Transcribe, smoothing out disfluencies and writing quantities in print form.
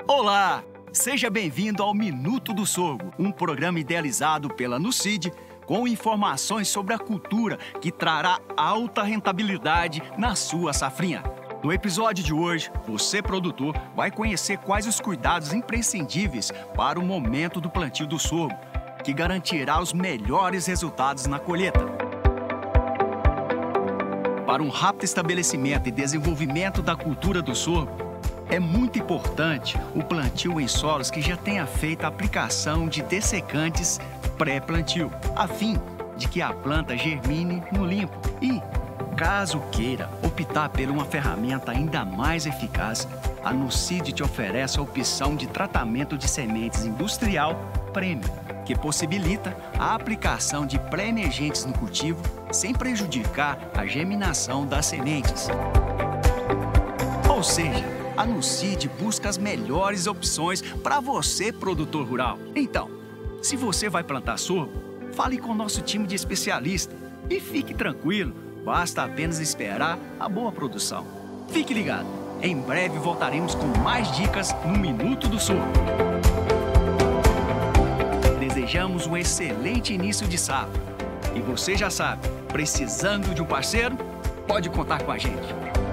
Olá! Seja bem-vindo ao Minuto do Sorgo, um programa idealizado pela Nucid com informações sobre a cultura que trará alta rentabilidade na sua safrinha. No episódio de hoje, você, produtor, vai conhecer quais os cuidados imprescindíveis para o momento do plantio do sorgo, que garantirá os melhores resultados na colheita. Para um rápido estabelecimento e desenvolvimento da cultura do sorgo, é muito importante o plantio em solos que já tenha feito a aplicação de dessecantes pré-plantio, a fim de que a planta germine no limpo. E, caso queira optar por uma ferramenta ainda mais eficaz, a Nucid te oferece a opção de tratamento de sementes industrial Premium, que possibilita a aplicação de pré-emergentes no cultivo sem prejudicar a germinação das sementes. Ou seja, a Nucid busca as melhores opções para você, produtor rural. Então, se você vai plantar sorgo, fale com o nosso time de especialistas e fique tranquilo, basta apenas esperar a boa produção. Fique ligado, em breve voltaremos com mais dicas no Minuto do Sorgo. Desejamos um excelente início de safra. E você já sabe, precisando de um parceiro? Pode contar com a gente.